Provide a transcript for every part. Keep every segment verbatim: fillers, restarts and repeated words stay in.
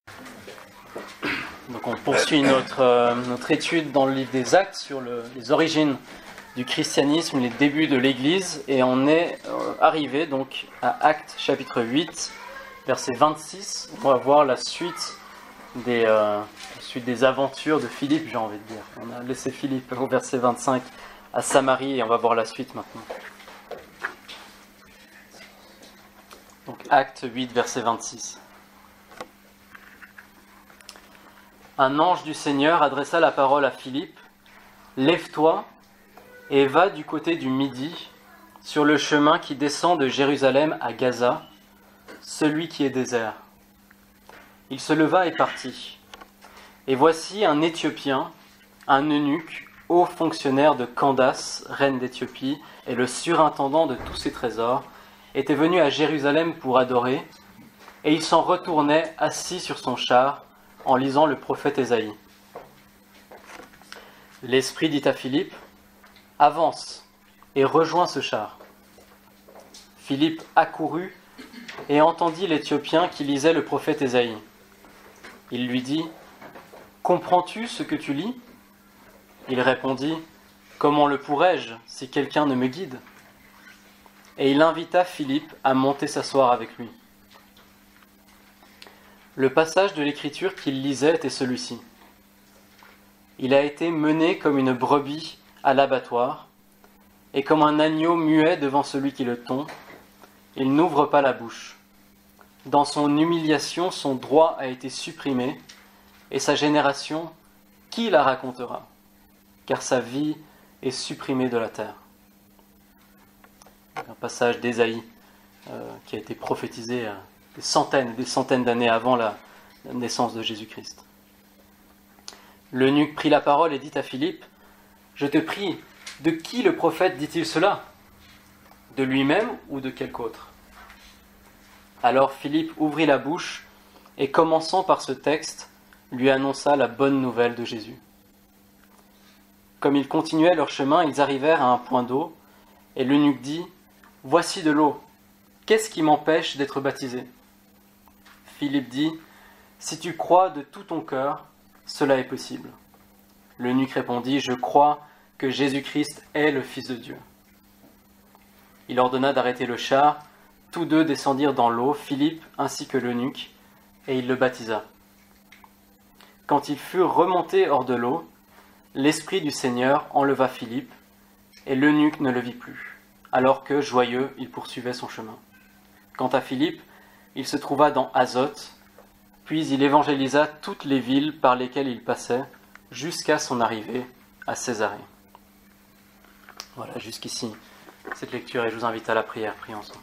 Donc on poursuit notre, euh, notre étude dans le livre des Actes sur le, les origines du christianisme, les débuts de l'Église, et on est euh, arrivé donc à Actes chapitre huit, verset vingt-six. On va voir la suite des, euh, la suite des aventures de Philippe, j'ai envie de dire. On a laissé Philippe au verset vingt-cinq à Samarie, et on va voir la suite maintenant. Donc Actes huit, verset vingt-six. Un ange du Seigneur adressa la parole à Philippe. « Lève-toi et va du côté du Midi, sur le chemin qui descend de Jérusalem à Gaza, celui qui est désert. » Il se leva et partit. Et voici un Éthiopien, un eunuque, haut fonctionnaire de Candace, reine d'Éthiopie, et le surintendant de tous ses trésors, était venu à Jérusalem pour adorer, et il s'en retournait assis sur son char, en lisant le prophète Ésaïe. L'Esprit dit à Philippe, « Avance et rejoins ce char. » Philippe accourut et entendit l'Éthiopien qui lisait le prophète Ésaïe. Il lui dit, « Comprends-tu ce que tu lis ?» Il répondit, « Comment le pourrais-je si quelqu'un ne me guide ?» Et il invita Philippe à monter s'asseoir avec lui. Le passage de l'Écriture qu'il lisait était celui-ci. Il a été mené comme une brebis à l'abattoir, et comme un agneau muet devant celui qui le tond, il n'ouvre pas la bouche. Dans son humiliation, son droit a été supprimé, et sa génération, qui la racontera? Car sa vie est supprimée de la terre. Un passage d'Ésaïe euh, qui a été prophétisé euh, des centaines et des centaines d'années avant la, la naissance de Jésus-Christ. L'eunuque prit la parole et dit à Philippe, « Je te prie, de qui le prophète dit-il cela? De lui-même ou de quelque autre ?» Alors Philippe ouvrit la bouche et, commençant par ce texte, lui annonça la bonne nouvelle de Jésus. Comme ils continuaient leur chemin, ils arrivèrent à un point d'eau, et l'eunuque dit, « Voici de l'eau. Qu'est-ce qui m'empêche d'être baptisé ?» Philippe dit, « Si tu crois de tout ton cœur, cela est possible. » L'eunuque répondit, « Je crois que Jésus-Christ est le Fils de Dieu. » Il ordonna d'arrêter le char. Tous deux descendirent dans l'eau, Philippe ainsi que l'eunuque, et il le baptisa. Quand ils furent remontés hors de l'eau, l'Esprit du Seigneur enleva Philippe, et l'eunuque ne le vit plus, alors que, joyeux, il poursuivait son chemin. Quant à Philippe, il se trouva dans Azote, puis il évangélisa toutes les villes par lesquelles il passait, jusqu'à son arrivée à Césarée. Voilà, jusqu'ici, cette lecture, et je vous invite à la prière. Prions ensemble.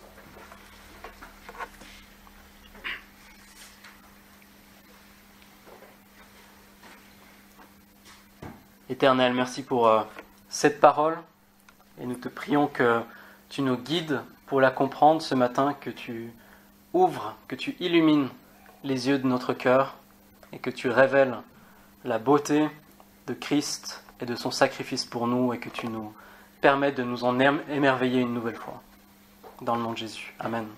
Éternel, merci pour euh, cette parole, et nous te prions que tu nous guides pour la comprendre ce matin, que tu ouvres, que tu illumines les yeux de notre cœur, et que tu révèles la beauté de Christ et de son sacrifice pour nous, et que tu nous permettes de nous en émerveiller une nouvelle fois. Dans le nom de Jésus. Amen.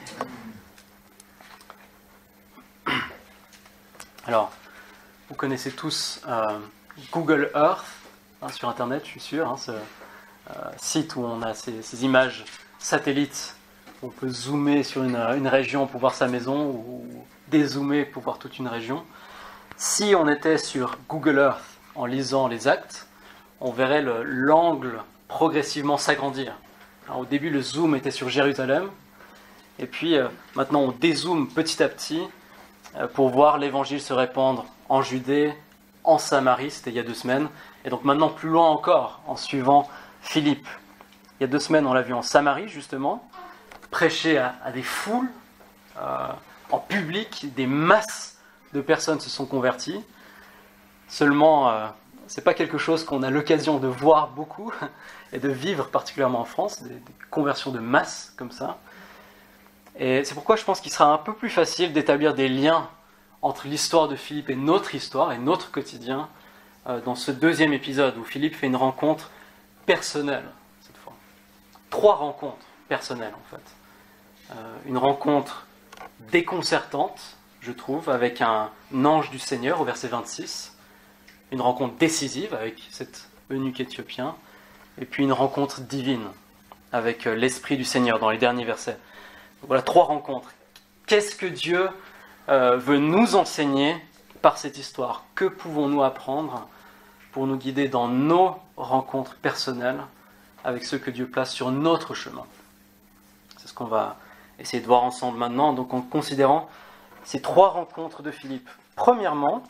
Alors, vous connaissez tous euh, Google Earth, hein, sur Internet, je suis sûr, hein, ce euh, site où on a ces, ces images satellites, où on peut zoomer sur une, une région pour voir sa maison, ou dézoomer pour voir toute une région. Si on était sur Google Earth en lisant les Actes, on verrait le, l'angle progressivement s'agrandir. Alors, au début, le zoom était sur Jérusalem, et puis euh, maintenant on dézoome petit à petit euh, pour voir l'évangile se répandre en Judée, en Samarie, c'était il y a deux semaines, et donc maintenant plus loin encore, en suivant Philippe. Il y a deux semaines, on l'a vu en Samarie, justement, prêcher à, à des foules, euh, en public, des masses de personnes se sont converties. Seulement, euh, ce n'est pas quelque chose qu'on a l'occasion de voir beaucoup, et de vivre particulièrement en France, des, des conversions de masse comme ça. Et c'est pourquoi je pense qu'il sera un peu plus facile d'établir des liens entre l'histoire de Philippe et notre histoire et notre quotidien euh, dans ce deuxième épisode où Philippe fait une rencontre personnelle cette fois. Trois rencontres personnelles en fait. Euh, une rencontre déconcertante je trouve, avec un ange du Seigneur au verset vingt-six, une rencontre décisive avec cet eunuque éthiopien, et puis une rencontre divine avec l'Esprit du Seigneur dans les derniers versets. Donc voilà, trois rencontres. Qu'est-ce que Dieu euh, veut nous enseigner par cette histoire? Que pouvons-nous apprendre pour nous guider dans nos rencontres personnelles avec ceux que Dieu place sur notre chemin? C'est ce qu'on va essayer de voir ensemble maintenant, donc en considérant ces trois rencontres de Philippe. Premièrement,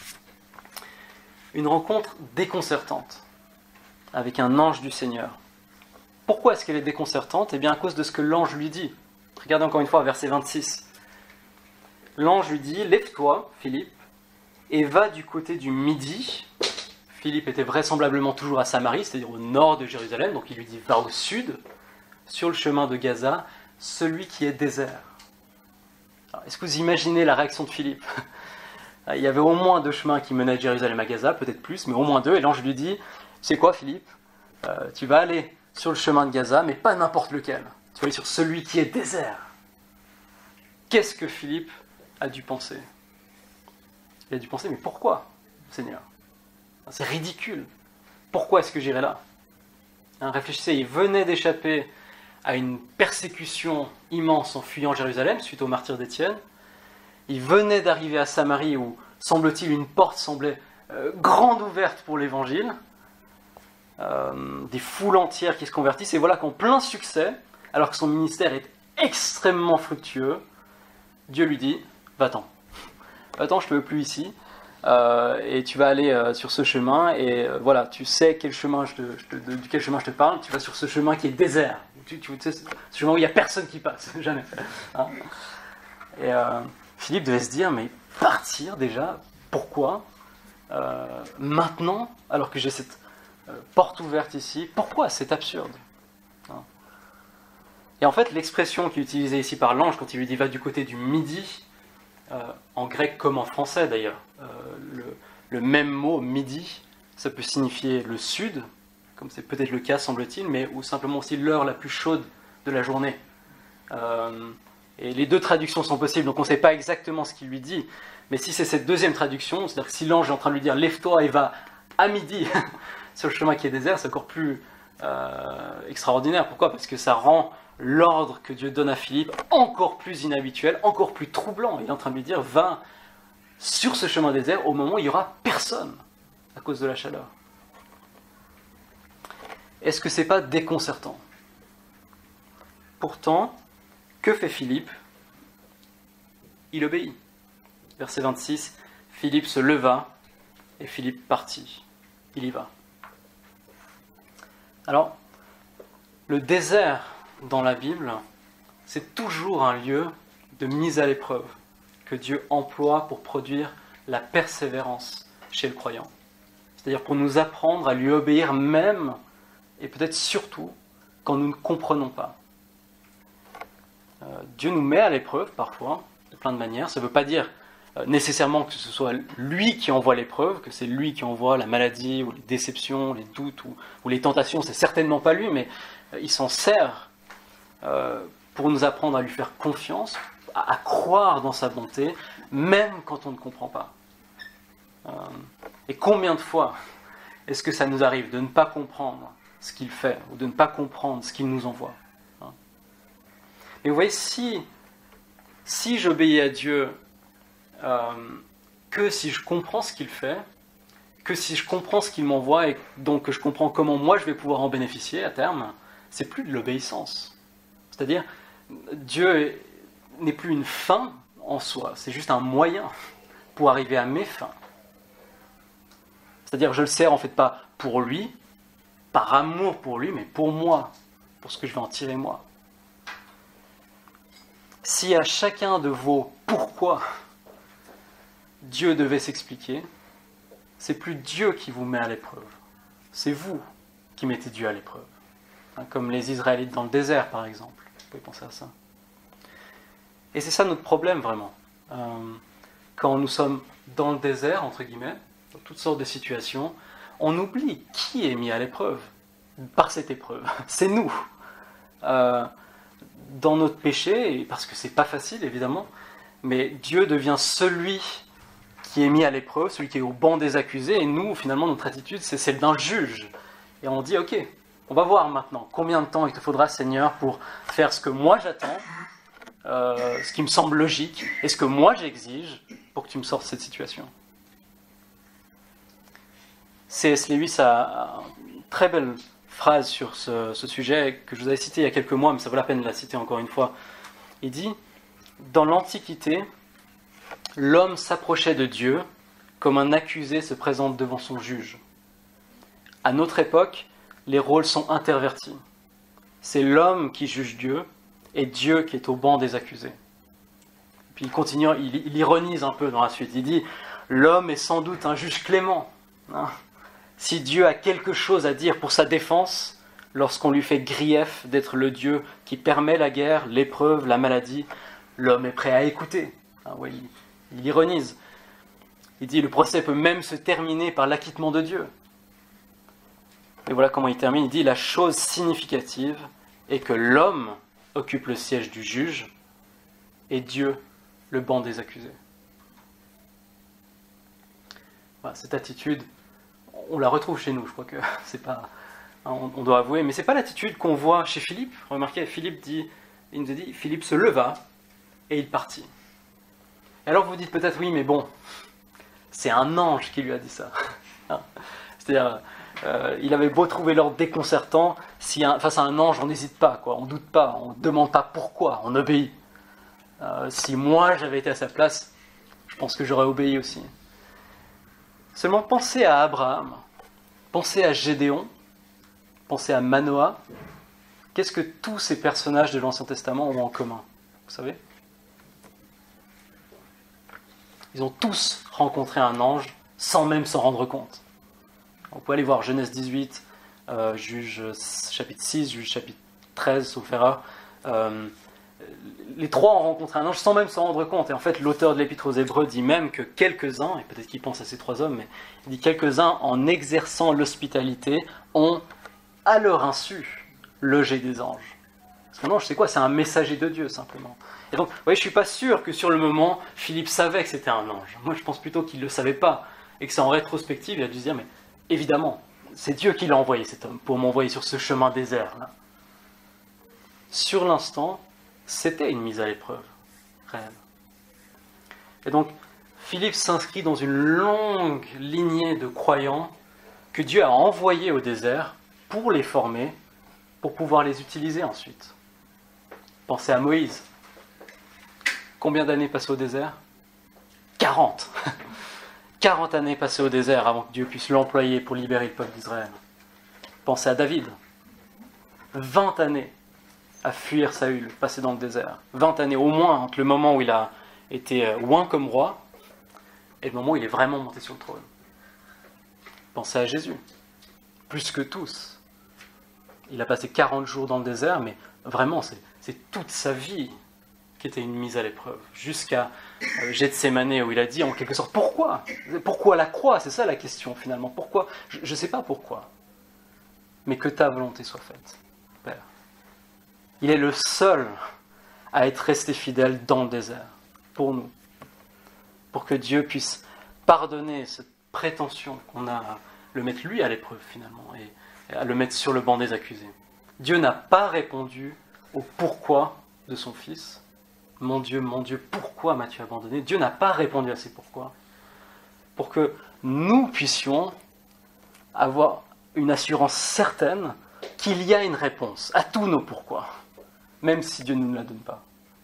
une rencontre déconcertante avec un ange du Seigneur. Pourquoi est-ce qu'elle est déconcertante? Eh bien à cause de ce que l'ange lui dit. Regardez encore une fois verset vingt-six. L'ange lui dit « Lève-toi, Philippe, et va du côté du midi. » Philippe était vraisemblablement toujours à Samarie, c'est-à-dire au nord de Jérusalem, donc il lui dit « Va au sud, sur le chemin de Gaza, celui qui est désert. » Est-ce que vous imaginez la réaction de Philippe? Il y avait au moins deux chemins qui menaient de Jérusalem à Gaza, peut-être plus, mais au moins deux, et l'ange lui dit « Tu sais quoi, Philippe, euh, tu vas aller sur le chemin de Gaza, mais pas n'importe lequel. Tu vas aller sur celui qui est désert. » Qu'est-ce que Philippe a dû penser? Il a dû penser, mais pourquoi, Seigneur? C'est ridicule. Pourquoi est-ce que j'irai là? Hein, réfléchissez, il venait d'échapper à une persécution immense en fuyant Jérusalem, suite au martyre d'Étienne. Il venait d'arriver à Samarie, où, semble-t-il, une porte semblait euh, grande ouverte pour l'évangile. Euh, des foules entières qui se convertissent, et voilà qu'en plein succès, alors que son ministère est extrêmement fructueux, Dieu lui dit, va-t'en, va-t'en, je ne te veux plus ici, euh, et tu vas aller euh, sur ce chemin, et euh, voilà, tu sais quel chemin je te, je te, de, de quel chemin je te parle, tu vas sur ce chemin qui est désert, tu, tu sais, ce chemin où il n'y a personne qui passe, jamais. Hein, et euh, Philippe devait se dire, mais partir déjà, pourquoi euh, maintenant, alors que j'ai cette euh, porte ouverte ici, pourquoi? C'est absurde. Hein. Et en fait, l'expression qui est utilisée ici par l'ange, quand il lui dit va du côté du midi, euh, en grec comme en français d'ailleurs, euh, le, le même mot midi, ça peut signifier le sud, comme c'est peut-être le cas semble-t-il, mais ou simplement aussi l'heure la plus chaude de la journée. Euh, et les deux traductions sont possibles, donc on ne sait pas exactement ce qu'il lui dit, mais si c'est cette deuxième traduction, c'est-à-dire que si l'ange est en train de lui dire lève-toi et va à midi sur le chemin qui est désert, c'est encore plus euh, extraordinaire. Pourquoi? Parce que ça rend l'ordre que Dieu donne à Philippe encore plus inhabituel, encore plus troublant. Il est en train de lui dire, va sur ce chemin désert au moment où il n'y aura personne à cause de la chaleur. Est-ce que c'est pas déconcertant? Pourtant, que fait Philippe? Il obéit. Verset vingt-six, Philippe se leva et Philippe partit. Il y va. Alors, le désert dans la Bible, c'est toujours un lieu de mise à l'épreuve que Dieu emploie pour produire la persévérance chez le croyant. C'est-à-dire pour nous apprendre à lui obéir même, et peut-être surtout, quand nous ne comprenons pas. Euh, Dieu nous met à l'épreuve parfois, de plein de manières. Ça ne veut pas dire euh, nécessairement que ce soit lui qui envoie l'épreuve, que c'est lui qui envoie la maladie, ou les déceptions, les doutes, ou, ou les tentations. C'est certainement pas lui, mais euh, il s'en sert euh, pour nous apprendre à lui faire confiance, à, à croire dans sa bonté, même quand on ne comprend pas. Euh, et combien de fois est-ce que ça nous arrive de ne pas comprendre ce qu'il fait, ou de ne pas comprendre ce qu'il nous envoie? Hein. Et vous voyez, si, si j'obéis à Dieu euh, que si je comprends ce qu'il fait, que si je comprends ce qu'il m'envoie, et donc que je comprends comment moi je vais pouvoir en bénéficier à terme, c'est plus de l'obéissance. C'est-à-dire, Dieu n'est plus une fin en soi, c'est juste un moyen pour arriver à mes fins. C'est-à-dire, je le sers en fait pas pour lui, par amour pour lui, mais pour moi, pour ce que je vais en tirer moi. Si à chacun de vos pourquoi Dieu devait s'expliquer, c'est plus Dieu qui vous met à l'épreuve, c'est vous qui mettez Dieu à l'épreuve. Hein, comme les Israélites dans le désert, par exemple. Vous pouvez penser à ça. Et c'est ça notre problème, vraiment. Euh, quand nous sommes dans le désert, entre guillemets, dans toutes sortes de situations, on oublie qui est mis à l'épreuve par cette épreuve. C'est nous. Euh, dans notre péché, parce que c'est pas facile, évidemment, mais Dieu devient celui qui est mis à l'épreuve, celui qui est au banc des accusés, et nous, finalement, notre attitude, c'est celle d'un juge. Et on dit, ok, on va voir maintenant, combien de temps il te faudra, Seigneur, pour faire ce que moi j'attends, euh, ce qui me semble logique, et ce que moi j'exige, pour que tu me sortes de cette situation. C S Lewis a une très belle phrase sur ce, ce sujet, que je vous avais cité il y a quelques mois, mais ça vaut la peine de la citer encore une fois. Il dit, dans l'Antiquité, l'homme s'approchait de Dieu comme un accusé se présente devant son juge. À notre époque, les rôles sont intervertis. C'est l'homme qui juge Dieu et Dieu qui est au banc des accusés. Puis il continue, il, il ironise un peu dans la suite. Il dit, l'homme est sans doute un juge clément. Hein. Si Dieu a quelque chose à dire pour sa défense, lorsqu'on lui fait grief d'être le Dieu qui permet la guerre, l'épreuve, la maladie, l'homme est prêt à écouter. Hein, ouais, il, il ironise. Il dit, le procès peut même se terminer par l'acquittement de Dieu. Et voilà comment il termine. Il dit, la chose significative est que l'homme occupe le siège du juge et Dieu le banc des accusés. Voilà, cette attitude, on la retrouve chez nous. Je crois que c'est pas, on, on doit avouer, mais c'est pas l'attitude qu'on voit chez Philippe. Remarquez, Philippe dit, il nous a dit, Philippe se leva et il partit. Et alors vous dites peut-être, oui, mais bon, c'est un ange qui lui a dit ça. C'est-à-dire, euh, il avait beau trouver l'ordre déconcertant, si un, face à un ange, on n'hésite pas, quoi, on ne doute pas, on ne demande pas pourquoi, on obéit. Euh, si moi j'avais été à sa place, je pense que j'aurais obéi aussi. Seulement pensez à Abraham, pensez à Gédéon, pensez à Manoah. Qu'est-ce que tous ces personnages de l'Ancien Testament ont en commun? Vous savez? Ils ont tous rencontré un ange sans même s'en rendre compte. On peut aller voir Genèse dix-huit, euh, Juge chapitre six, Juge chapitre treize, sauf erreur. Euh, les trois ont rencontré un ange sans même s'en rendre compte. Et en fait, l'auteur de l'Épître aux Hébreux dit même que quelques-uns, et peut-être qu'il pense à ces trois hommes, mais il dit quelques-uns, en exerçant l'hospitalité, ont, à leur insu, logé des anges. Parce qu'un ange, c'est quoi? C'est un messager de Dieu, simplement. Et donc, vous voyez, je ne suis pas sûr que sur le moment, Philippe savait que c'était un ange. Moi, je pense plutôt qu'il ne le savait pas. Et que c'est en rétrospective, il a dû se dire, mais évidemment, c'est Dieu qui l'a envoyé, cet homme, pour m'envoyer sur ce chemin désert, là. Sur l'instant, c'était une mise à l'épreuve réelle. Et donc, Philippe s'inscrit dans une longue lignée de croyants que Dieu a envoyés au désert pour les former, pour pouvoir les utiliser ensuite. Pensez à Moïse. Combien d'années passées au désert? quarante. quarante années passées au désert avant que Dieu puisse l'employer pour libérer le peuple d'Israël. Pensez à David. vingt années à fuir Saül, passé dans le désert. vingt années au moins entre le moment où il a été oint comme roi et le moment où il est vraiment monté sur le trône. Pensez à Jésus. Plus que tous. Il a passé quarante jours dans le désert, mais vraiment, c'est, c'est toute sa vie qui était une mise à l'épreuve. Jusqu'à euh, Gethsémanée, où il a dit en quelque sorte, pourquoi? Pourquoi la croix? C'est ça la question finalement. Pourquoi? Je ne sais pas pourquoi. Mais que ta volonté soit faite, Père. Il est le seul à être resté fidèle dans le désert, pour nous. Pour que Dieu puisse pardonner cette prétention qu'on a à le mettre lui à l'épreuve finalement, et à le mettre sur le banc des accusés. Dieu n'a pas répondu au pourquoi de son Fils. Mon Dieu, mon Dieu, pourquoi m'as-tu abandonné? Dieu n'a pas répondu à ces pourquoi. Pour que nous puissions avoir une assurance certaine qu'il y a une réponse à tous nos pourquoi, même si Dieu ne nous la donne pas.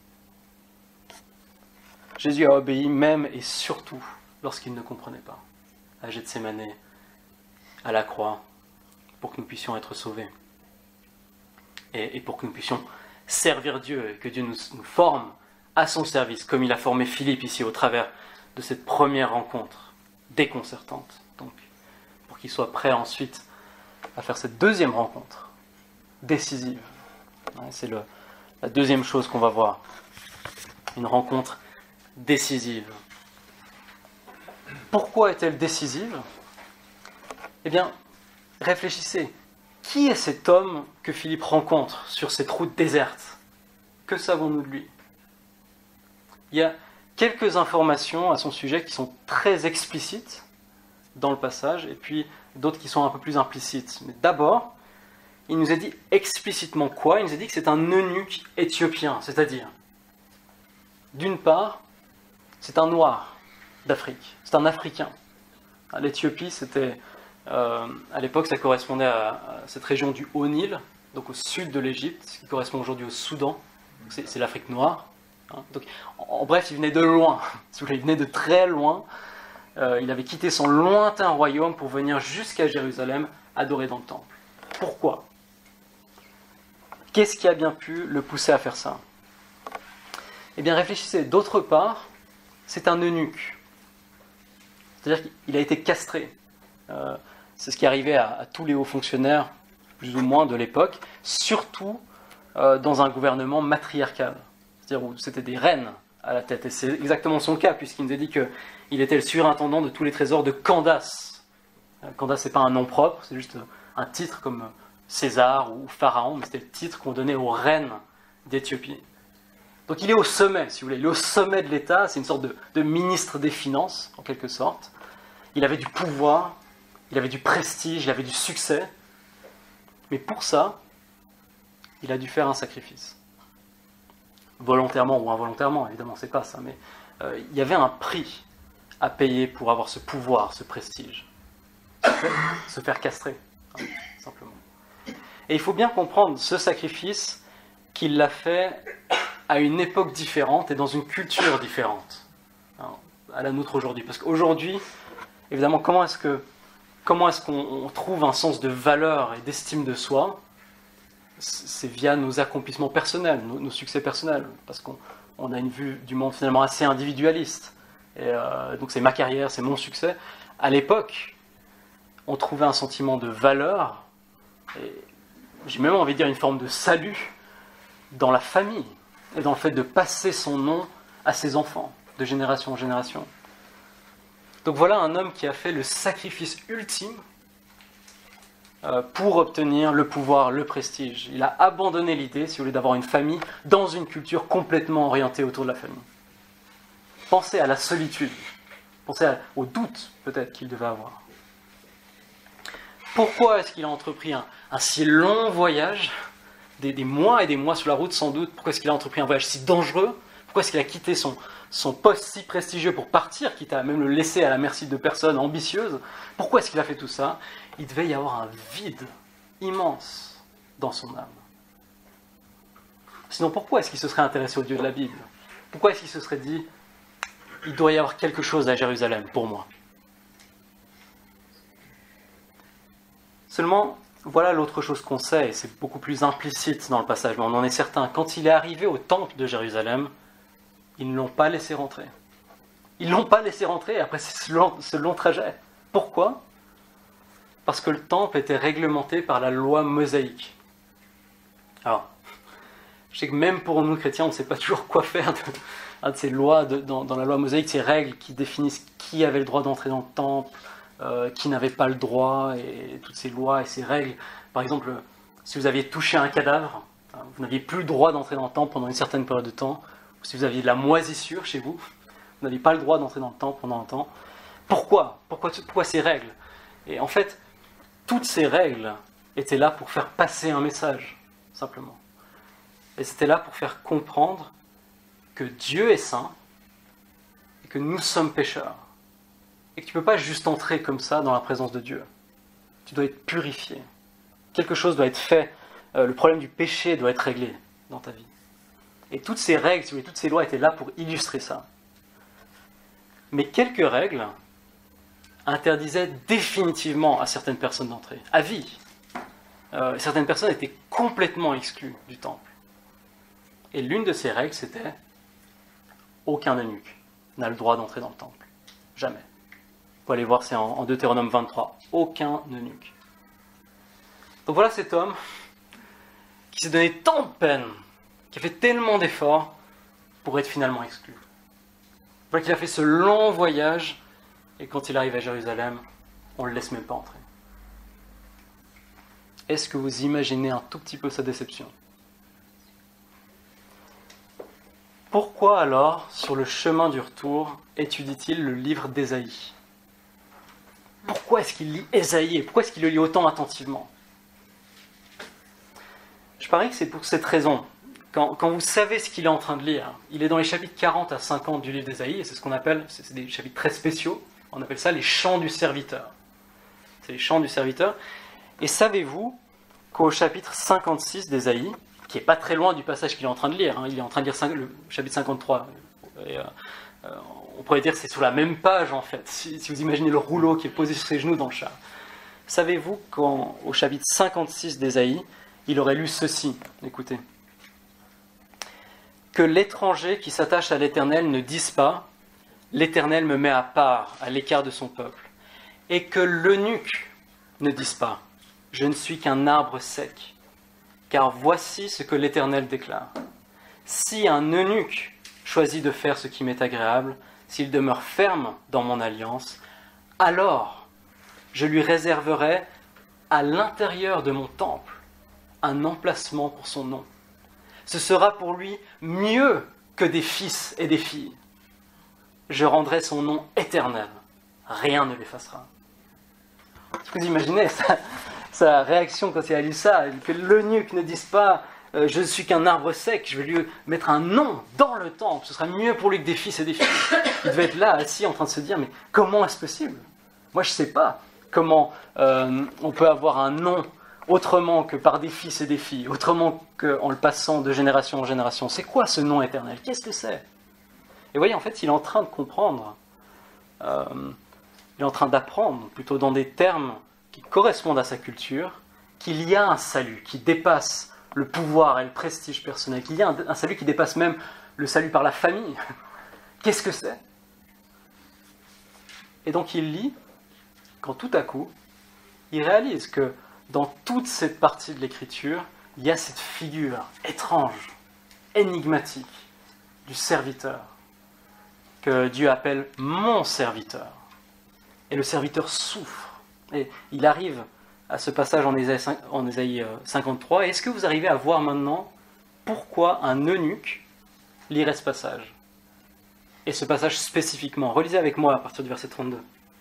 Jésus a obéi même et surtout lorsqu'il ne comprenait pas, à Gethsémanée, à la croix, pour que nous puissions être sauvés. Et, et pour que nous puissions servir Dieu, et que Dieu nous, nous forme à son service, comme il a formé Philippe ici au travers de cette première rencontre déconcertante. Donc, pour qu'il soit prêt ensuite à faire cette deuxième rencontre décisive. Ouais, c'est le, la deuxième chose qu'on va voir. Une rencontre décisive. Pourquoi est-elle décisive? Eh bien, réfléchissez. Qui est cet homme que Philippe rencontre sur cette route déserte? Que savons-nous de lui? Il y a quelques informations à son sujet qui sont très explicites dans le passage, et puis d'autres qui sont un peu plus implicites. Mais d'abord, il nous a dit explicitement quoi? Il nous a dit que c'est un eunuque éthiopien, c'est-à-dire, d'une part, c'est un noir d'Afrique, c'est un Africain. L'Éthiopie, c'était, euh, à l'époque, ça correspondait à, à cette région du Haut-Nil, donc au sud de l'Égypte, ce qui correspond aujourd'hui au Soudan, c'est, c'est l'Afrique noire. Hein. Donc, en, en bref, il venait de loin, si vous voulez, il venait de très loin. Euh, il avait quitté son lointain royaume pour venir jusqu'à Jérusalem adorer dans le temple. Pourquoi? Qu'est-ce qui a bien pu le pousser à faire ça? Eh bien, réfléchissez. D'autre part, c'est un eunuque. C'est-à-dire qu'il a été castré. Euh, c'est ce qui arrivait à, à tous les hauts fonctionnaires, plus ou moins, de l'époque, surtout euh, dans un gouvernement matriarcal. C'est-à-dire où c'était des reines à la tête. Et c'est exactement son cas, puisqu'il nous a dit qu'il était le surintendant de tous les trésors de Candace. Candace, ce n'est pas un nom propre, c'est juste un titre comme César ou Pharaon, mais c'était le titre qu'on donnait aux reines d'Éthiopie. Donc il est au sommet, si vous voulez, il est au sommet de l'État, c'est une sorte de, de ministre des Finances, en quelque sorte. Il avait du pouvoir, il avait du prestige, il avait du succès. Mais pour ça, il a dû faire un sacrifice. Volontairement ou involontairement, évidemment, c'est pas ça, mais euh, il y avait un prix à payer pour avoir ce pouvoir, ce prestige. Se faire, se faire castrer, hein, simplement. Et il faut bien comprendre ce sacrifice qu'il l'a fait à une époque différente et dans une culture différente, hein, à la nôtre aujourd'hui. Parce qu'aujourd'hui, évidemment, comment est-ce que, comment est-ce qu'on trouve un sens de valeur et d'estime de soi? C'est via nos accomplissements personnels, nos, nos succès personnels, parce qu'on on a une vue du monde finalement assez individualiste. Et euh, donc c'est ma carrière, c'est mon succès. À l'époque, on trouvait un sentiment de valeur, et j'ai même envie de dire une forme de salut, dans la famille, et dans le fait de passer son nom à ses enfants, de génération en génération. Donc voilà un homme qui a fait le sacrifice ultime euh, pour obtenir le pouvoir, le prestige. Il a abandonné l'idée, si vous voulez, d'avoir une famille dans une culture complètement orientée autour de la famille. Pensez à la solitude, pensez à, au doute peut-être qu'il devait avoir. Pourquoi est-ce qu'il a entrepris un, un si long voyage, des, des mois et des mois sur la route sans doute? Pourquoi est-ce qu'il a entrepris un voyage si dangereux? Pourquoi est-ce qu'il a quitté son, son poste si prestigieux pour partir, quitte à même le laisser à la merci de personnes ambitieuses? Pourquoi est-ce qu'il a fait tout ça? Il devait y avoir un vide immense dans son âme. Sinon, pourquoi est-ce qu'il se serait intéressé au Dieu de la Bible? Pourquoi est-ce qu'il se serait dit « Il doit y avoir quelque chose à Jérusalem pour moi ». Seulement, voilà l'autre chose qu'on sait, et c'est beaucoup plus implicite dans le passage, mais on en est certain. Quand il est arrivé au temple de Jérusalem, ils ne l'ont pas laissé rentrer. Ils ne l'ont pas laissé rentrer après ce long, ce long trajet. Pourquoi? Parce que le temple était réglementé par la loi mosaïque. Alors, je sais que même pour nous chrétiens, on ne sait pas toujours quoi faire de, de ces lois, de, dans, dans la loi mosaïque, ces règles qui définissent qui avait le droit d'entrer dans le temple, euh, qui n'avait pas le droit, et toutes ces lois et ces règles. Par exemple, si vous aviez touché un cadavre, vous n'aviez plus le droit d'entrer dans le temple pendant une certaine période de temps. Ou si vous aviez de la moisissure chez vous, vous n'aviez pas le droit d'entrer dans le temple pendant un temps. Pourquoi? Pourquoi, pourquoi ces règles? Et en fait, toutes ces règles étaient là pour faire passer un message, simplement. Et c'était là pour faire comprendre que Dieu est saint et que nous sommes pécheurs. Et que tu ne peux pas juste entrer comme ça dans la présence de Dieu. Tu dois être purifié. Quelque chose doit être fait. Euh, le problème du péché doit être réglé dans ta vie. Et toutes ces règles, si vous voulez, toutes ces lois étaient là pour illustrer ça. Mais quelques règles interdisaient définitivement à certaines personnes d'entrer, à vie. Euh, certaines personnes étaient complètement exclues du temple. Et l'une de ces règles, c'était aucun eunuque n'a le droit d'entrer dans le temple. Jamais. Vous pouvez aller voir, c'est en, en Deutéronome vingt-trois. Aucun eunuque. Donc voilà cet homme qui s'est donné tant de peine, qui a fait tellement d'efforts pour être finalement exclu. Voilà qu'il a fait ce long voyage, et quand il arrive à Jérusalem, on ne le laisse même pas entrer. Est-ce que vous imaginez un tout petit peu sa déception? Pourquoi alors, sur le chemin du retour, étudie-t-il le livre d'Ésaïe? Pourquoi est-ce qu'il lit Ésaïe et pourquoi est-ce qu'il le lit autant attentivement? Je parie que c'est pour cette raison. Quand, quand vous savez ce qu'il est en train de lire, il est dans les chapitres quarante à cinquante du livre d'Ésaïe, et c'est ce qu'on appelle, c'est des chapitres très spéciaux, on appelle ça les chants du serviteur. C'est les chants du serviteur. Et savez-vous qu'au chapitre cinquante-six d'Ésaïe, qui n'est pas très loin du passage qu'il est en train de lire, hein, il est en train de lire cinq, le chapitre cinquante-trois, et, euh, euh, on pourrait dire que c'est sur la même page en fait, si, si vous imaginez le rouleau qui est posé sur ses genoux dans le char. Savez-vous qu'au chapitre cinquante-six d'Ésaïe, il aurait lu ceci, écoutez. Que l'étranger qui s'attache à l'Éternel ne dise pas « L'Éternel me met à part, à l'écart de son peuple », et que l'eunuque ne dise pas « Je ne suis qu'un arbre sec », car voici ce que l'Éternel déclare. Si un eunuque choisit de faire ce qui m'est agréable, s'il demeure ferme dans mon alliance, alors je lui réserverai à l'intérieur de mon temple un emplacement pour son nom. Ce sera pour lui mieux que des fils et des filles. Je rendrai son nom éternel. Rien ne l'effacera. Vous imaginez sa, sa réaction quand il a lu ça, que l'eunuque ne dise pas euh, « Je ne suis qu'un arbre sec, je vais lui mettre un nom dans le temple, ce sera mieux pour lui que des fils et des filles. » Il devait être là, assis, en train de se dire « Mais comment est-ce possible? Moi, je ne sais pas comment euh, on peut avoir un nom autrement que par des fils et des filles, autrement qu'en le passant de génération en génération. C'est quoi ce nom éternel? Qu'est-ce que c'est? » Et vous voyez, en fait, il est en train de comprendre, euh, il est en train d'apprendre, plutôt dans des termes qui correspondent à sa culture, qu'il y a un salut qui dépasse le pouvoir et le prestige personnel, qu'il y a un, un salut qui dépasse même le salut par la famille. Qu'est-ce que c'est? Et donc il lit, quand tout à coup, il réalise que dans toute cette partie de l'écriture, il y a cette figure étrange, énigmatique, du serviteur, que Dieu appelle « mon serviteur ». Et le serviteur souffre. Et il arrive à ce passage en Ésaïe, en Ésaïe cinquante-trois. Est-ce que vous arrivez à voir maintenant pourquoi un eunuque lirait ce passage? Et ce passage spécifiquement. Relisez avec moi à partir du verset trente-deux.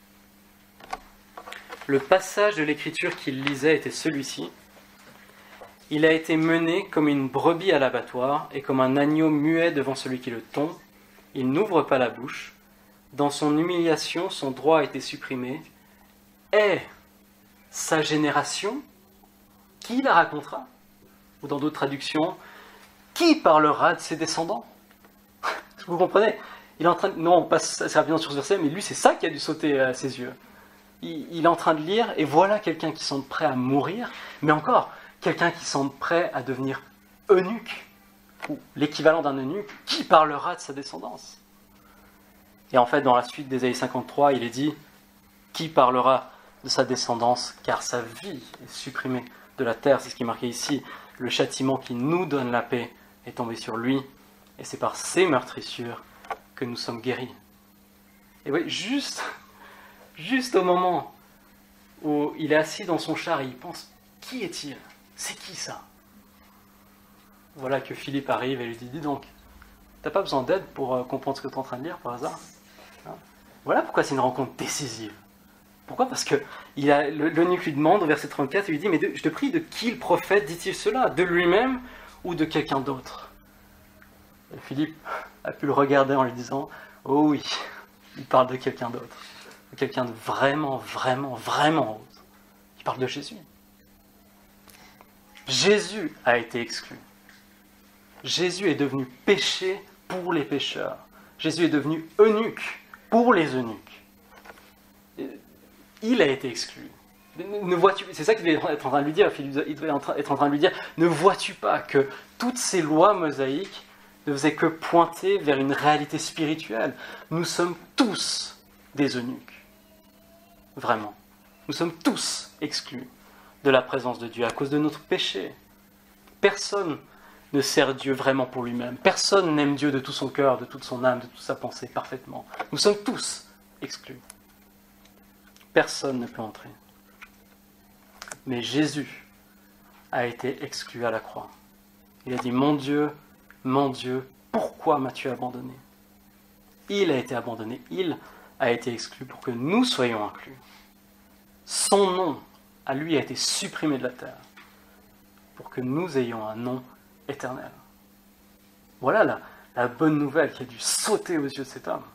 Le passage de l'écriture qu'il lisait était celui-ci. Il a été mené comme une brebis à l'abattoir et comme un agneau muet devant celui qui le tond. Il n'ouvre pas la bouche. Dans son humiliation, son droit a été supprimé. Et sa génération, qui la racontera? Ou dans d'autres traductions, qui parlera de ses descendants? Vous comprenez? Il est en train de... Non, on passe assez rapidement sur ce verset, mais lui, c'est ça qui a dû sauter à ses yeux. Il, il est en train de lire, et voilà quelqu'un qui semble prêt à mourir, mais encore, quelqu'un qui semble prêt à devenir eunuque, ou l'équivalent d'un eunuque, qui parlera de sa descendance? Et en fait, dans la suite d'Ésaïe cinquante-trois, il est dit « Qui parlera de sa descendance, car sa vie est supprimée de la terre », c'est ce qui est marqué ici. Le châtiment qui nous donne la paix est tombé sur lui, et c'est par ses meurtrissures que nous sommes guéris. Et oui, juste, juste au moment où il est assis dans son char et il pense « Qui est-il? C'est qui ça ?» Voilà que Philippe arrive et lui dit « Dis donc, t'as pas besoin d'aide pour euh, comprendre ce que tu es en train de lire par hasard, hein ?» Voilà pourquoi c'est une rencontre décisive. Pourquoi? Parce que il a, le, l'eunuque lui demande au verset trente-quatre, il lui dit « Mais de, je te prie, de qui le prophète dit-il cela? De lui-même ou de quelqu'un d'autre ?» Et Philippe a pu le regarder en lui disant « Oh oui, il parle de quelqu'un d'autre, de quelqu'un de vraiment, vraiment, vraiment autre. Il parle de Jésus. » Jésus a été exclu. Jésus est devenu péché pour les pécheurs. Jésus est devenu eunuque pour les eunuques. Il a été exclu. Ne vois-tu, c'est ça qu'il devait être en train de lui dire. Il devait être en train de lui dire, ne vois-tu pas que toutes ces lois mosaïques ne faisaient que pointer vers une réalité spirituelle? Nous sommes tous des eunuques. Vraiment. Nous sommes tous exclus de la présence de Dieu à cause de notre péché. Personne ne sert Dieu vraiment pour lui-même. Personne n'aime Dieu de tout son cœur, de toute son âme, de toute sa pensée parfaitement. Nous sommes tous exclus. Personne ne peut entrer. Mais Jésus a été exclu à la croix. Il a dit « Mon Dieu, mon Dieu, pourquoi m'as-tu abandonné? Il a été abandonné, il a été exclu pour que nous soyons inclus. Son nom, à lui, a été supprimé de la terre pour que nous ayons un nom éternel. Voilà la, la bonne nouvelle qui a dû sauter aux yeux de cet homme.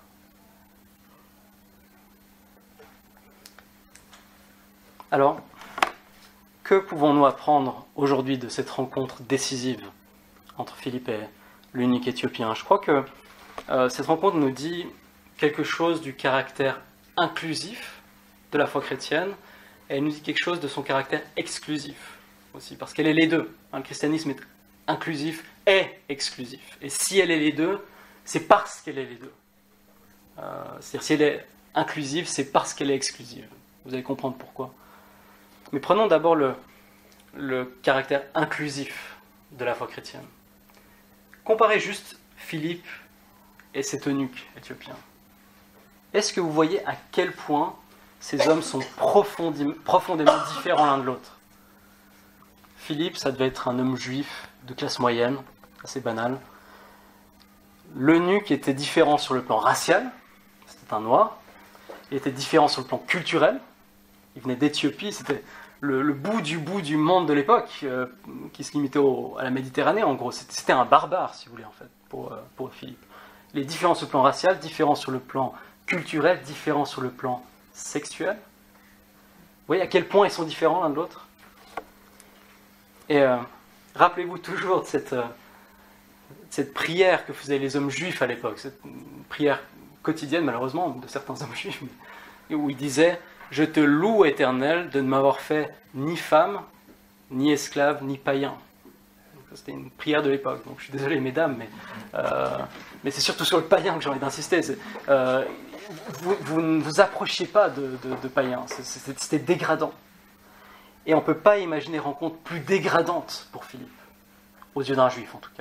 Alors, que pouvons-nous apprendre aujourd'hui de cette rencontre décisive entre Philippe et l'eunuque éthiopien? Je crois que euh, cette rencontre nous dit quelque chose du caractère inclusif de la foi chrétienne, et elle nous dit quelque chose de son caractère exclusif aussi, parce qu'elle est les deux. Le christianisme est inclusif et exclusif. Et si elle est les deux, c'est parce qu'elle est les deux. Euh, c'est-à-dire si elle est inclusive, c'est parce qu'elle est exclusive. Vous allez comprendre pourquoi. Mais prenons d'abord le, le caractère inclusif de la foi chrétienne. Comparez juste Philippe et cet eunuque éthiopien. Est-ce que vous voyez à quel point ces hommes sont profondément, profondément différents l'un de l'autre? Philippe, ça devait être un homme juif de classe moyenne, assez banal. L'eunuque était différent sur le plan racial, c'était un noir. Il était différent sur le plan culturel. Il venait d'Éthiopie, c'était le, le bout du bout du monde de l'époque, euh, qui se limitait au, à la Méditerranée, en gros. C'était, c'était un barbare, si vous voulez, en fait, pour, euh, pour Philippe. Les différents sur le plan racial, différents sur le plan culturel, différents sur le plan sexuel. Vous voyez à quel point ils sont différents l'un de l'autre? Et euh, rappelez-vous toujours de cette, euh, cette prière que faisaient les hommes juifs à l'époque, cette prière quotidienne, malheureusement, de certains hommes juifs, où ils disaient « Je te loue, Éternel, de ne m'avoir fait ni femme, ni esclave, ni païen. » C'était une prière de l'époque, donc je suis désolé, mesdames, mais, euh, mais c'est surtout sur le païen que j'ai envie d'insister. C'est, euh, vous, vous ne vous approchiez pas de, de, de païens, c'est, c'est, c'était dégradant. Et on ne peut pas imaginer rencontre plus dégradante pour Philippe, aux yeux d'un juif en tout cas.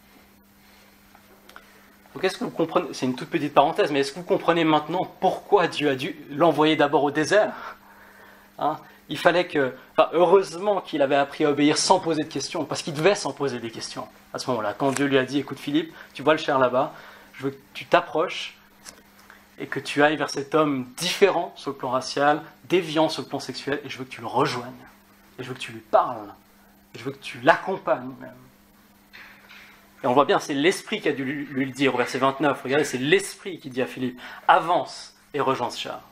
Donc est-ce que vous comprenez, c'est une toute petite parenthèse, mais est-ce que vous comprenez maintenant pourquoi Dieu a dû l'envoyer d'abord au désert? Hein? Il fallait que, enfin, heureusement qu'il avait appris à obéir sans poser de questions, parce qu'il devait s'en poser des questions à ce moment-là. Quand Dieu lui a dit, écoute Philippe, tu vois le char là-bas, je veux que tu t'approches et que tu ailles vers cet homme différent sur le plan racial, déviant sur le plan sexuel, et je veux que tu le rejoignes, et je veux que tu lui parles, et je veux que tu l'accompagnes même. Et on voit bien, c'est l'Esprit qui a dû lui, lui le dire au verset vingt-neuf. Regardez, c'est l'Esprit qui dit à Philippe, avance et rejoins ce char.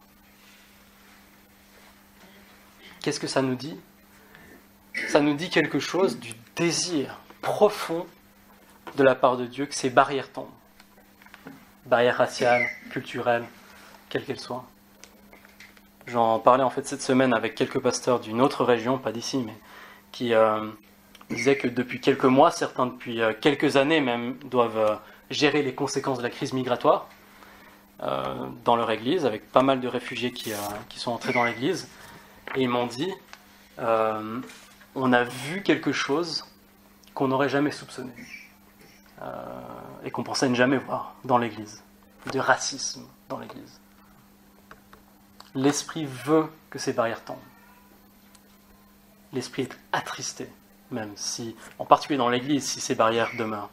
Qu'est-ce que ça nous dit? Ça nous dit quelque chose du désir profond de la part de Dieu que ces barrières tombent. Barrières raciales, culturelles, quelles qu'elles soient. J'en parlais en fait cette semaine avec quelques pasteurs d'une autre région, pas d'ici, mais qui euh, disaient que depuis quelques mois, certains depuis euh, quelques années même, doivent euh, gérer les conséquences de la crise migratoire euh, dans leur église, avec pas mal de réfugiés qui, euh, qui sont entrés dans l'église. Et ils m'ont dit, euh, on a vu quelque chose qu'on n'aurait jamais soupçonné, euh, et qu'on pensait ne jamais voir dans l'Église, de racisme dans l'Église. L'Esprit veut que ces barrières tombent. L'Esprit est attristé, même si, en particulier dans l'Église, si ces barrières demeurent.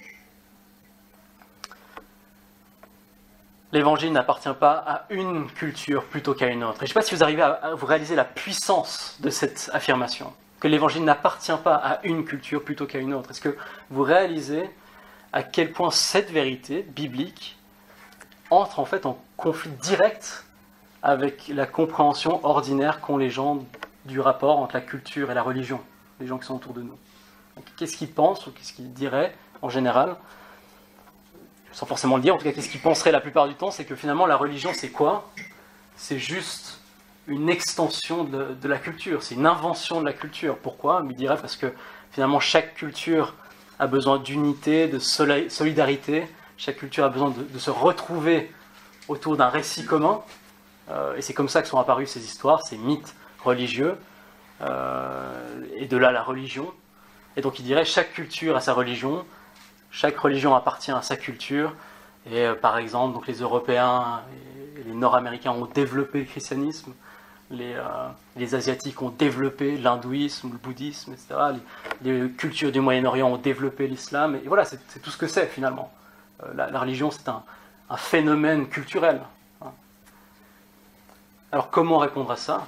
L'évangile n'appartient pas à une culture plutôt qu'à une autre. Et je ne sais pas si vous arrivez à vous réaliser la puissance de cette affirmation, que l'évangile n'appartient pas à une culture plutôt qu'à une autre. Est-ce que vous réalisez à quel point cette vérité biblique entre en fait en conflit direct avec la compréhension ordinaire qu'ont les gens du rapport entre la culture et la religion, les gens qui sont autour de nous? Donc, qu'est-ce qu'ils pensent ou qu'est-ce qu'ils diraient en général? Sans forcément le dire, en tout cas, qu'est-ce qu'ils penseraient la plupart du temps, c'est que finalement, la religion, c'est quoi? C'est juste une extension de, de la culture, c'est une invention de la culture. Pourquoi? Ils diraient parce que finalement, chaque culture a besoin d'unité, de solidarité, chaque culture a besoin de, de se retrouver autour d'un récit commun, euh, et c'est comme ça que sont apparues ces histoires, ces mythes religieux, euh, et de là la religion. Et donc, ils diraient chaque culture a sa religion, chaque religion appartient à sa culture, et euh, par exemple, donc les Européens et les Nord-Américains ont développé le christianisme, les, euh, les Asiatiques ont développé l'hindouisme, le bouddhisme, et cetera. Les, les cultures du Moyen-Orient ont développé l'islam, et voilà, c'est, c'est tout ce que c'est finalement. Euh, la, la religion, c'est un, un phénomène culturel. Hein. Alors, comment répondre à ça?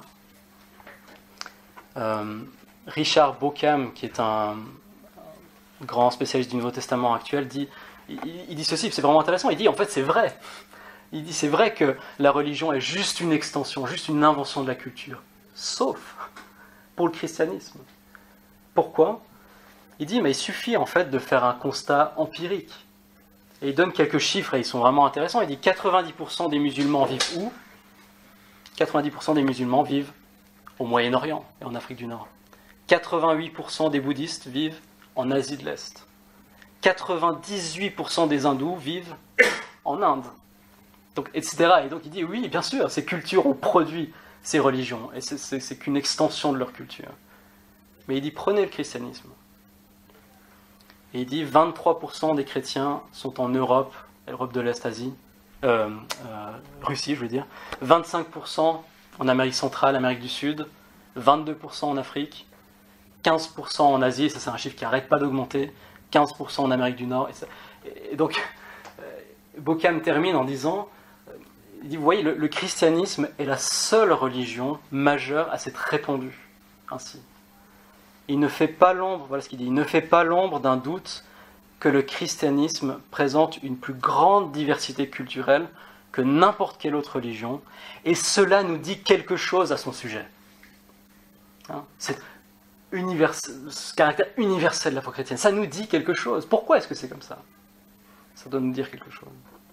euh, Richard Bauckham, qui est un grand spécialiste du Nouveau Testament actuel, dit, il, il dit ceci, c'est vraiment intéressant, il dit, en fait, c'est vrai. Il dit, c'est vrai que la religion est juste une extension, juste une invention de la culture. Sauf pour le christianisme. Pourquoi? Il dit, mais il suffit en fait de faire un constat empirique. Et il donne quelques chiffres et ils sont vraiment intéressants. Il dit quatre-vingt-dix pour cent des musulmans vivent où? quatre-vingt-dix pour cent des musulmans vivent au Moyen-Orient et en Afrique du Nord. quatre-vingt-huit pour cent des bouddhistes vivent en Asie de l'Est. quatre-vingt-dix-huit pour cent des hindous vivent en Inde. Donc, et cetera. Et donc il dit, oui, bien sûr, ces cultures ont produit ces religions, et c'est, c'est, c'est qu'une extension de leur culture. Mais il dit, prenez le christianisme. Et il dit, vingt-trois pour cent des chrétiens sont en Europe, Europe de l'Est, Asie, euh, euh, Russie, je veux dire, vingt-cinq pour cent en Amérique centrale, Amérique du Sud, vingt-deux pour cent en Afrique, quinze pour cent en Asie, et ça c'est un chiffre qui n'arrête pas d'augmenter, quinze pour cent en Amérique du Nord. Et, ça, et donc, euh, Bauckham termine en disant, il dit, vous voyez, le, le christianisme est la seule religion majeure à s'être répandue ainsi. Il ne fait pas l'ombre, voilà ce qu'il dit, il ne fait pas l'ombre d'un doute que le christianisme présente une plus grande diversité culturelle que n'importe quelle autre religion, et cela nous dit quelque chose à son sujet. Hein, c'est univers, ce caractère universel de la foi chrétienne, ça nous dit quelque chose. Pourquoi est-ce que c'est comme ça? Ça doit nous dire quelque chose.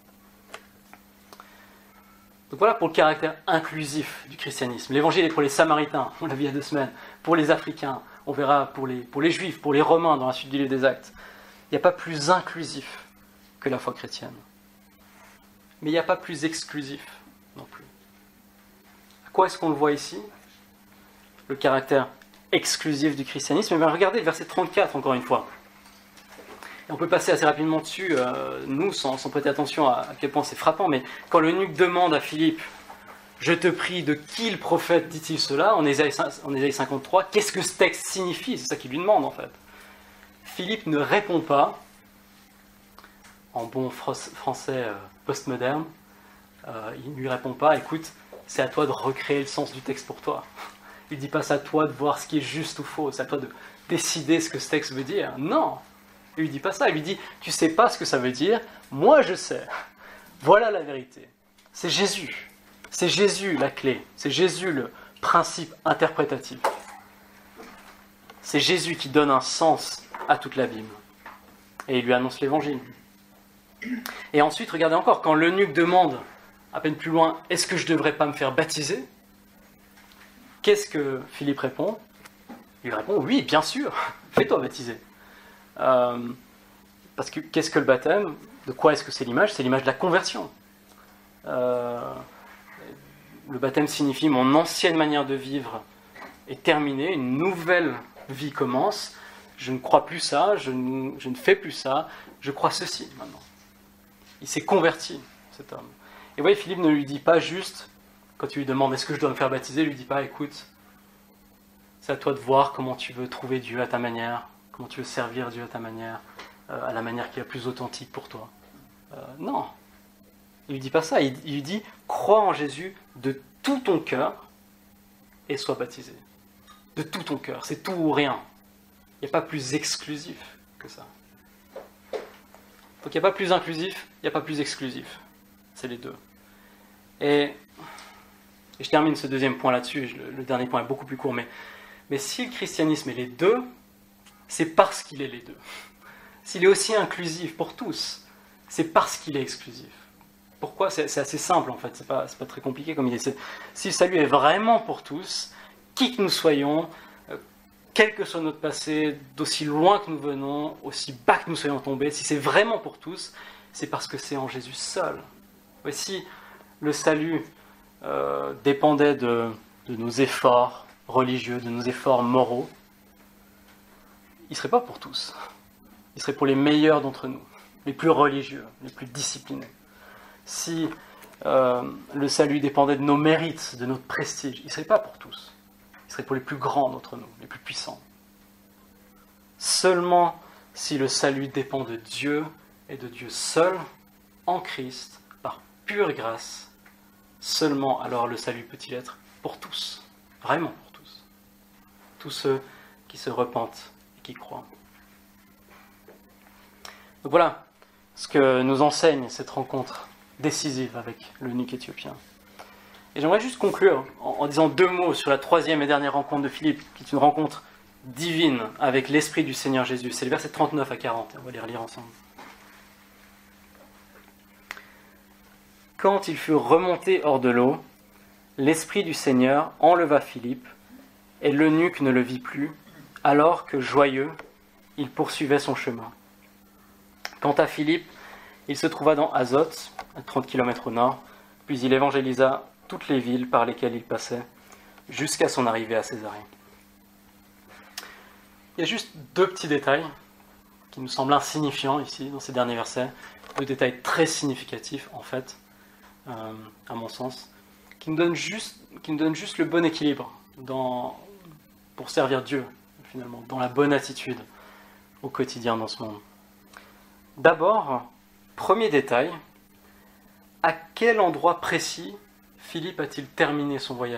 Donc voilà pour le caractère inclusif du christianisme. L'évangile est pour les Samaritains, on l'a vu il y a deux semaines, pour les Africains, on verra pour les, pour les Juifs, pour les Romains dans la suite du livre des Actes. Il n'y a pas plus inclusif que la foi chrétienne. Mais il n'y a pas plus exclusif non plus. À quoi est-ce qu'on le voit ici? Le caractère exclusif du christianisme. Et bien regardez le verset trente-quatre encore une fois. Et on peut passer assez rapidement dessus, euh, nous, sans, sans prêter attention à, à quel point c'est frappant, mais quand l'eunuque demande à Philippe, « Je te prie, de qui le prophète dit-il cela ?» en Ésaïe, en Ésaïe cinquante-trois, qu'est-ce que ce texte signifie? C'est ça qu'il lui demande en fait. Philippe ne répond pas, en bon français euh, postmoderne, euh, il ne lui répond pas, « Écoute, c'est à toi de recréer le sens du texte pour toi. » Il ne dit pas, c'est à toi de voir ce qui est juste ou faux, c'est à toi de décider ce que ce texte veut dire. Non! Il lui dit pas ça, il lui dit, tu sais pas ce que ça veut dire, moi je sais. Voilà la vérité. C'est Jésus. C'est Jésus la clé. C'est Jésus le principe interprétatif. C'est Jésus qui donne un sens à toute la Bible. Et il lui annonce l'évangile. Et ensuite, regardez encore, quand l'eunuque demande, à peine plus loin, est-ce que je ne devrais pas me faire baptiser? Qu'est-ce que Philippe répond? Il répond, oui, bien sûr, fais-toi baptiser. Euh, parce que qu'est-ce que le baptême? De quoi est-ce que c'est l'image? C'est l'image de la conversion. Euh, le baptême signifie mon ancienne manière de vivre est terminée, une nouvelle vie commence. Je ne crois plus ça, je ne, je ne fais plus ça, je crois ceci maintenant. Il s'est converti, cet homme. Et vous voyez, Philippe ne lui dit pas juste, quand il lui demande est-ce que je dois me faire baptiser, il lui dit pas écoute, c'est à toi de voir comment tu veux trouver Dieu à ta manière. Comment tu veux servir Dieu à ta manière, euh, à la manière qui est la plus authentique pour toi. Euh, non. Il ne lui dit pas ça. Il, il lui dit, crois en Jésus de tout ton cœur et sois baptisé. De tout ton cœur. C'est tout ou rien. Il n'y a pas plus exclusif que ça. Donc il n'y a pas plus inclusif, il n'y a pas plus exclusif. C'est les deux. Et, et je termine ce deuxième point là-dessus. Le, le dernier point est beaucoup plus court. Mais, mais si le christianisme est les deux, c'est parce qu'il est les deux. S'il est aussi inclusif pour tous, c'est parce qu'il est exclusif. Pourquoi? C'est, c'est assez simple en fait, c'est pas, c'est pas très compliqué comme idée. C'est, si le salut est vraiment pour tous, qui que nous soyons, euh, quel que soit notre passé, d'aussi loin que nous venons, aussi bas que nous soyons tombés, si c'est vraiment pour tous, c'est parce que c'est en Jésus seul. Et si le salut euh, dépendait de, de nos efforts religieux, de nos efforts moraux, il ne serait pas pour tous. Il serait pour les meilleurs d'entre nous, les plus religieux, les plus disciplinés. Si euh, le salut dépendait de nos mérites, de notre prestige, il ne serait pas pour tous. Il serait pour les plus grands d'entre nous, les plus puissants. Seulement si le salut dépend de Dieu est de Dieu seul, en Christ, par pure grâce. Seulement alors le salut peut-il être pour tous, vraiment pour tous. Tous ceux qui se repentent et qui croient. Donc voilà ce que nous enseigne cette rencontre décisive avec l'eunuque éthiopien. Et j'aimerais juste conclure en, en disant deux mots sur la troisième et dernière rencontre de Philippe, qui est une rencontre divine avec l'Esprit du Seigneur Jésus. C'est le verset trente-neuf à quarante, on va les relire ensemble. Quand ils furent remontés hors de l'eau, l'Esprit du Seigneur enleva Philippe, et l'eunuque ne le vit plus, alors que, joyeux, il poursuivait son chemin. Quant à Philippe, il se trouva dans Azote, à trente kilomètres au nord, puis il évangélisa toutes les villes par lesquelles il passait, jusqu'à son arrivée à Césarée. Il y a juste deux petits détails qui nous semblent insignifiants ici, dans ces derniers versets, deux détails très significatifs, en fait, euh, à mon sens, qui nous donnent juste, qui nous donnent juste le bon équilibre dans, pour servir Dieu, finalement, dans la bonne attitude au quotidien dans ce monde. D'abord, premier détail, à quel endroit précis Philippe a-t-il terminé son voyage ?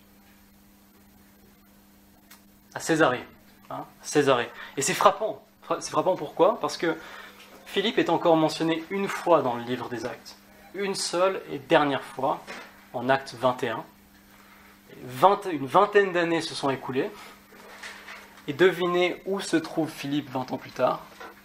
À Césarée. Hein, Césarée. Et c'est frappant. C'est frappant pourquoi ? Parce que Philippe est encore mentionné une fois dans le livre des Actes. Une seule et dernière fois, en Acte vingt et un. vingt, une vingtaine d'années se sont écoulées. Et devinez où se trouve Philippe vingt ans plus tard ?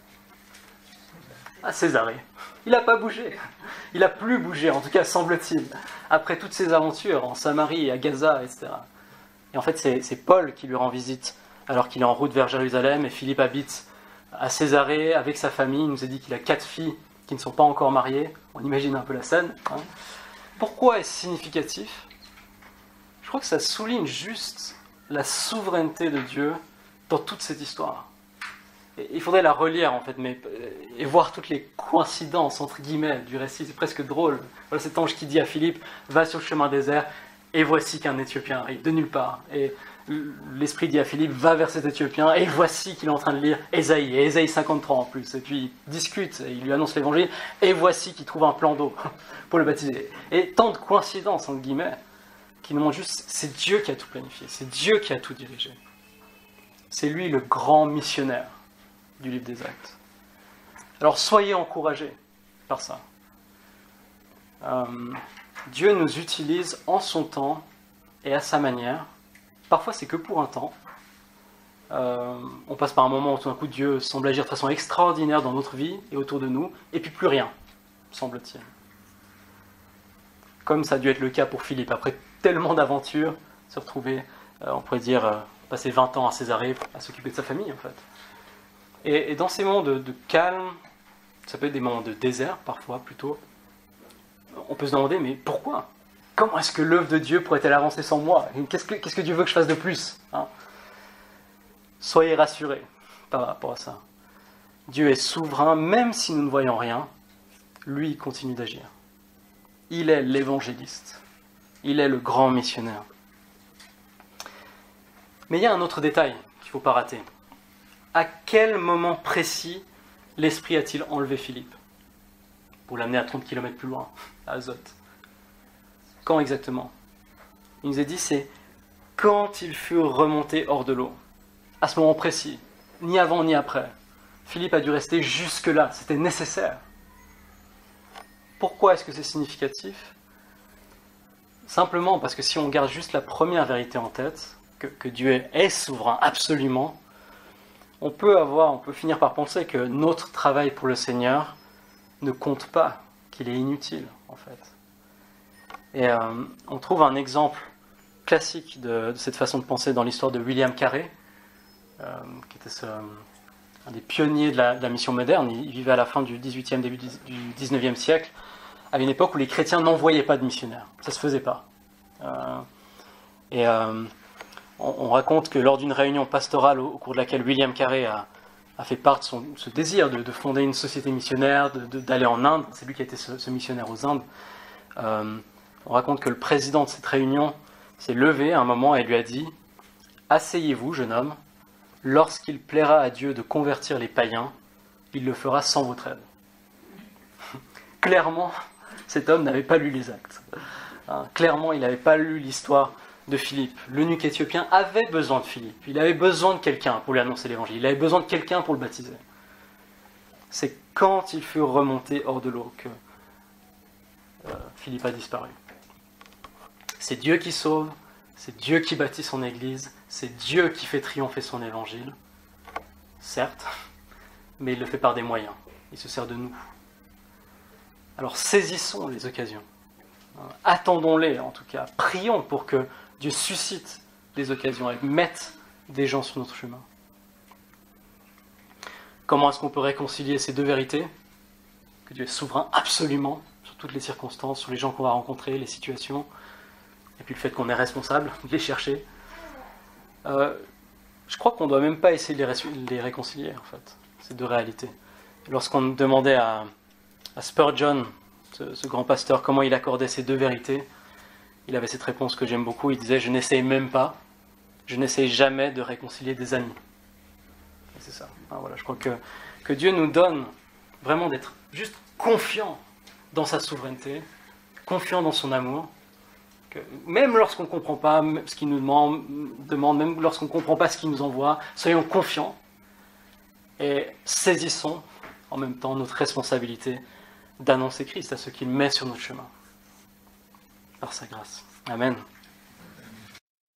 À Césarée. Il n'a pas bougé. Il n'a plus bougé, en tout cas semble-t-il, après toutes ses aventures en Samarie, à Gaza, et cetera. Et en fait, c'est, c'est Paul qui lui rend visite alors qu'il est en route vers Jérusalem, et Philippe habite à Césarée avec sa famille. Il nous a dit qu'il a quatre filles qui ne sont pas encore mariées. On imagine un peu la scène. Hein. Pourquoi est-ce significatif ? Je crois que ça souligne juste la souveraineté de Dieu dans toute cette histoire. Il faudrait la relire en fait, mais, et voir toutes les coïncidences entre guillemets du récit, c'est presque drôle. Voilà cet ange qui dit à Philippe, va sur le chemin désert, et voici qu'un Éthiopien arrive de nulle part. Et l'Esprit dit à Philippe, va vers cet Éthiopien, et voici qu'il est en train de lire Ésaïe, et Ésaïe cinquante-trois en plus. Et puis il discute, et il lui annonce l'évangile, et voici qu'il trouve un plan d'eau pour le baptiser. Et tant de coïncidences entre guillemets, qui nous montrent juste, c'est Dieu qui a tout planifié, c'est Dieu qui a tout dirigé. C'est lui le grand missionnaire du livre des Actes. Alors soyez encouragés par ça. Euh, Dieu nous utilise en son temps et à sa manière. Parfois c'est que pour un temps. Euh, on passe par un moment où tout d'un coup Dieu semble agir de façon extraordinaire dans notre vie et autour de nous, et puis plus rien, semble-t-il. Comme ça a dû être le cas pour Philippe, après tellement d'aventures, se retrouver, euh, on pourrait dire, euh, passer vingt ans à Césarée à s'occuper de sa famille en fait. Et, et dans ces moments de, de calme, ça peut être des moments de désert parfois plutôt, on peut se demander, mais pourquoi ? Comment est-ce que l'œuvre de Dieu pourrait-elle avancer sans moi ? Qu'est-ce que, qu'est-ce que Dieu veut que je fasse de plus ? hein ? Soyez rassurés par rapport à ça. Dieu est souverain, même si nous ne voyons rien, lui il continue d'agir. Il est l'évangéliste. Il est le grand missionnaire. Mais il y a un autre détail qu'il ne faut pas rater. À quel moment précis l'Esprit a-t-il enlevé Philippe pour l'amener à trente kilomètres plus loin, à Azote ? Quand exactement ? Il nous a dit, c'est quand ils furent remontés hors de l'eau. À ce moment précis, ni avant ni après. Philippe a dû rester jusque-là, c'était nécessaire. Pourquoi est-ce que c'est significatif ? Simplement parce que si on garde juste la première vérité en tête, que, que Dieu est, est souverain, absolument, on peut avoir, on peut finir par penser que notre travail pour le Seigneur ne compte pas, qu'il est inutile, en fait. Et euh, on trouve un exemple classique de, de cette façon de penser dans l'histoire de William Carey, euh, qui était ce, un des pionniers de la, de la mission moderne. Il, il vivait à la fin du dix-huitième, début du dix-neuvième siècle, à une époque où les chrétiens n'envoyaient pas de missionnaires. Ça ne se faisait pas. Euh, et euh, on, on raconte que lors d'une réunion pastorale au, au cours de laquelle William Carey a, a fait part de son, ce désir de, de fonder une société missionnaire, de, de, d'aller en Inde, c'est lui qui a été ce, ce missionnaire aux Indes, euh, on raconte que le président de cette réunion s'est levé à un moment et lui a dit « Asseyez-vous, jeune homme, lorsqu'il plaira à Dieu de convertir les païens, il le fera sans votre aide. » clairement, cet homme n'avait pas lu les Actes. Hein, clairement, il n'avait pas lu l'histoire de Philippe. L'eunuque éthiopien avait besoin de Philippe. Il avait besoin de quelqu'un pour lui annoncer l'évangile. Il avait besoin de quelqu'un pour le baptiser. C'est quand il fut remonté hors de l'eau que euh, Philippe a disparu. C'est Dieu qui sauve, c'est Dieu qui bâtit son Église, c'est Dieu qui fait triompher son évangile. Certes, mais il le fait par des moyens. Il se sert de nous. Alors saisissons les occasions. Attendons-les en tout cas. Prions pour que Dieu suscite des occasions et mette des gens sur notre chemin. Comment est-ce qu'on peut réconcilier ces deux vérités? Que Dieu est souverain absolument sur toutes les circonstances, sur les gens qu'on va rencontrer, les situations, et puis le fait qu'on est responsable de les chercher. Euh, je crois qu'on ne doit même pas essayer de les, ré- les réconcilier, en fait, ces deux réalités. Lorsqu'on demandait à, à Spurgeon, ce, ce grand pasteur, comment il accordait ces deux vérités, il avait cette réponse que j'aime beaucoup, il disait « Je n'essaye même pas, je n'essaye jamais de réconcilier des amis. » Et c'est ça. Hein, voilà, je crois que, que Dieu nous donne vraiment d'être juste confiants dans sa souveraineté, confiants dans son amour, que même lorsqu'on ne comprend pas ce qu'il nous demande, demande même lorsqu'on ne comprend pas ce qu'il nous envoie, soyons confiants et saisissons en même temps notre responsabilité d'annoncer Christ à ceux qu'il met sur notre chemin, par sa grâce. Amen.